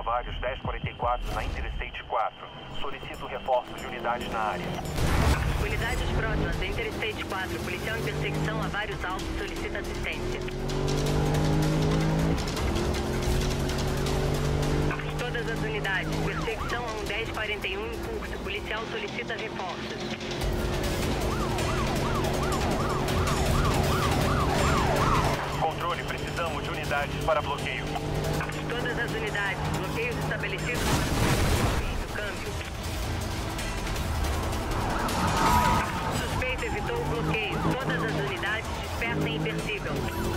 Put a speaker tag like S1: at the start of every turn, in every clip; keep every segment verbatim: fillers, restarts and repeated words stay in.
S1: Vários dez quarenta e quatro na Interstate quatro. Solicito reforço de unidades na área.
S2: Unidades próximas da Interstate quatro. Policial em perseguição a vários alvos solicita assistência. Todas as unidades. Perseguição a um dez quarenta e um em curso. Policial solicita reforços.
S1: Controle, precisamos de unidades para bloqueio.
S2: Todas as unidades. Bloqueios estabelecidos. Câmbio. Suspeito evitou o bloqueio. Todas as unidades dispersem e persigam.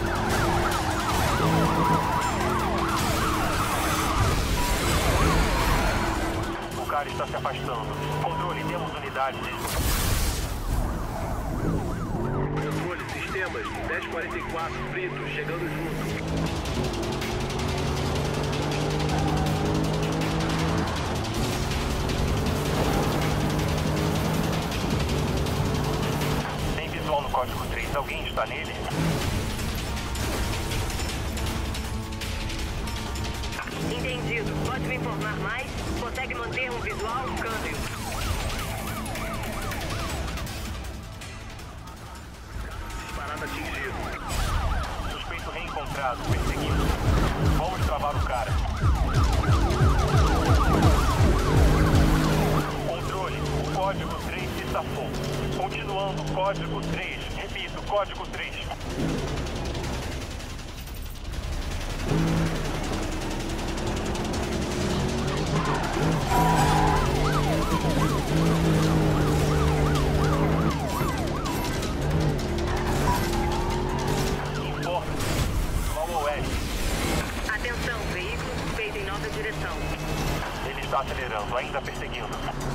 S1: O cara está se afastando. Controle, temos unidades.
S3: Controle, sistemas. dez quarenta e quatro, Brito, chegando junto.
S1: Tem visual no código três. Alguém está nele?
S2: Entendido. Pode me informar mais? Consegue manter um visual? Câmbio.
S3: Disparada atingido.
S1: Suspeito reencontrado. Perseguindo. Vamos travar o cara. Controle. O código três se safou. Continuando, código três. Repito, código três. Informe. Qual o oeste?
S2: Atenção, veículo suspeito em nova direção.
S1: Ele está acelerando, ainda perseguindo.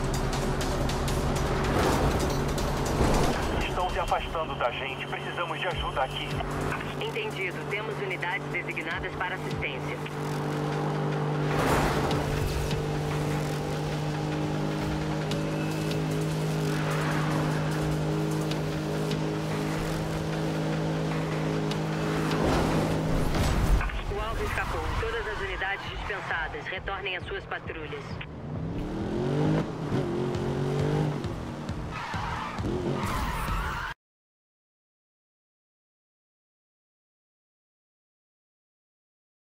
S1: Estão se afastando da gente. Precisamos de ajuda aqui.
S2: Entendido. Temos unidades designadas para assistência. O alvo escapou. Todas as unidades dispensadas. Retornem às suas patrulhas.